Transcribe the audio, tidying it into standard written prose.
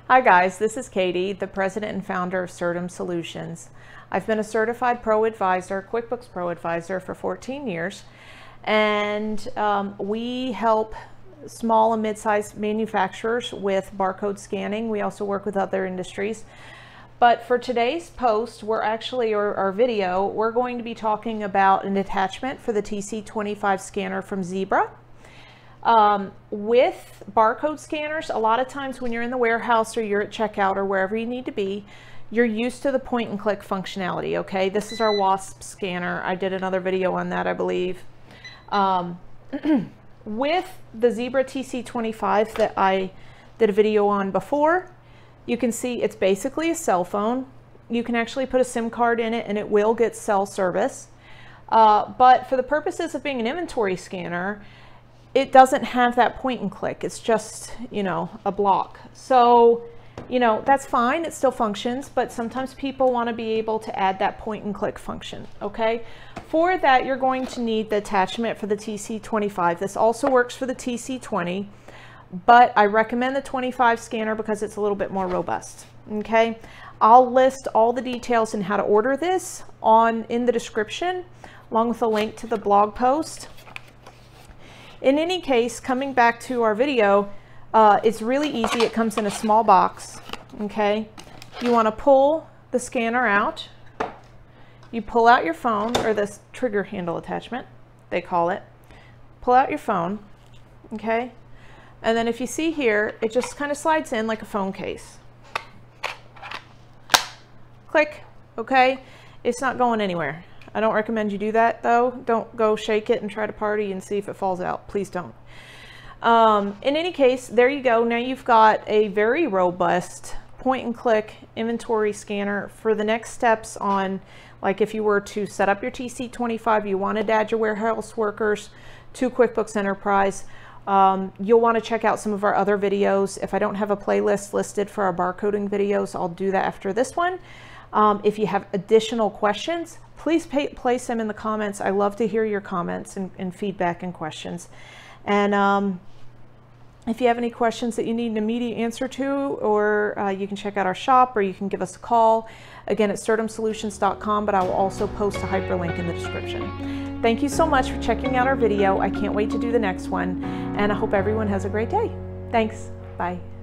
Hi guys, this is Katie, the president and founder of Certum Solutions. I've been a certified Pro Advisor, QuickBooks Pro Advisor for 14 years, and we help small and mid-sized manufacturers with barcode scanning. We also work with other industries. But for today's post, our video, we're going to be talking about an attachment for the TC25 scanner from Zebra. With barcode scanners, a lot of times when you're in the warehouse or you're at checkout or wherever you need to be, you're used to the point and click functionality, okay? This is our WASP scanner. I did another video on that, I believe. With the Zebra TC25 that I did a video on before, you can see it's basically a cell phone. You can actually put a SIM card in it and it will get cell service. But for the purposes of being an inventory scanner, it doesn't have that point and click. It's just, a block. So, that's fine. It still functions, but sometimes people want to be able to add that point and click function, okay? For that, you're going to need the attachment for the TC25. This also works for the TC20, but I recommend the 25 scanner because it's a little bit more robust, okay? I'll list all the details and how to order this in the description, along with a link to the blog post. In any case, coming back to our video, it's really easy. It comes in a small box, okay? You want to pull the scanner out. You pull out your phone, or this trigger handle attachment, they call it. Pull out your phone, okay? And then if you see here, it just kind of slides in like a phone case. Click, okay? It's not going anywhere. I don't recommend you do that though. Don't go shake it and try to party and see if it falls out. Please don't. In any case, there you go. Now you've got a very robust point and click inventory scanner for the next steps on, like if you were to set up your TC25, you wanted to add your warehouse workers to QuickBooks Enterprise. You'll want to check out some of our other videos. If I don't have a playlist listed for our barcoding videos, I'll do that after this one. If you have additional questions, please place them in the comments. I love to hear your comments and feedback and questions. And if you have any questions that you need an immediate answer to, or you can check out our shop, or you can give us a call. Again, it's certumsolutions.com, but I will also post a hyperlink in the description. Thank you so much for checking out our video. I can't wait to do the next one, and I hope everyone has a great day. Thanks. Bye.